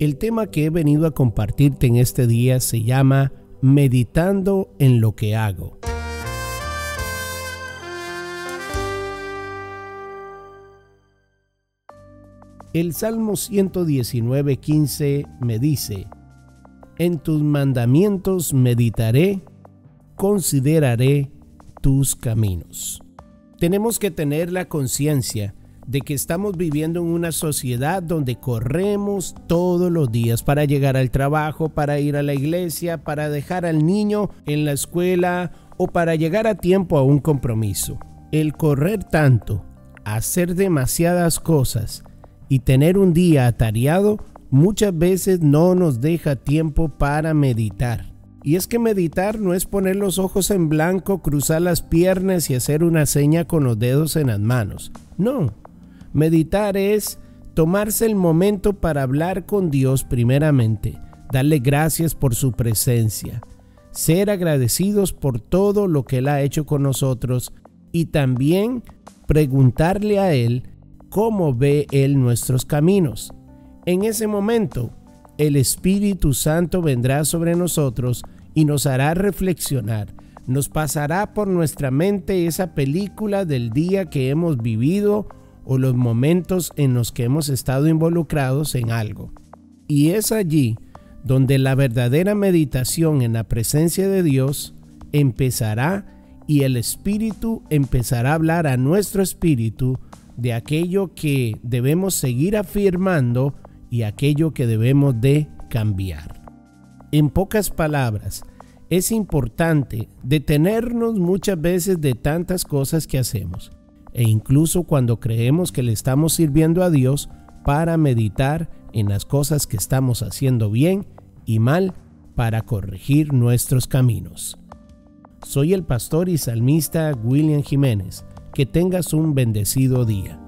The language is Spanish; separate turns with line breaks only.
El tema que he venido a compartirte en este día se llama Meditando en lo que hago. El Salmo 119:15 me dice: En tus mandamientos meditaré, consideraré tus caminos. Tenemos que tener la conciencia de que estamos viviendo en una sociedad donde corremos todos los días para llegar al trabajo, para ir a la iglesia, para dejar al niño en la escuela o para llegar a tiempo a un compromiso. El correr tanto, hacer demasiadas cosas y tener un día atareado muchas veces no nos deja tiempo para meditar. Y es que meditar no es poner los ojos en blanco, cruzar las piernas y hacer una seña con los dedos en las manos. No. Meditar es tomarse el momento para hablar con Dios primeramente, darle gracias por su presencia, ser agradecidos por todo lo que Él ha hecho con nosotros y también preguntarle a Él cómo ve Él nuestros caminos. En ese momento, el Espíritu Santo vendrá sobre nosotros y nos hará reflexionar. Nos pasará por nuestra mente esa película del día que hemos vivido o los momentos en los que hemos estado involucrados en algo. Y es allí donde la verdadera meditación en la presencia de Dios empezará y el Espíritu empezará a hablar a nuestro espíritu de aquello que debemos seguir afirmando y aquello que debemos de cambiar. En pocas palabras, es importante detenernos muchas veces de tantas cosas que hacemos, e incluso cuando creemos que le estamos sirviendo a Dios, para meditar en las cosas que estamos haciendo bien y mal para corregir nuestros caminos. Soy el pastor y salmista William Jiménez. Que tengas un bendecido día.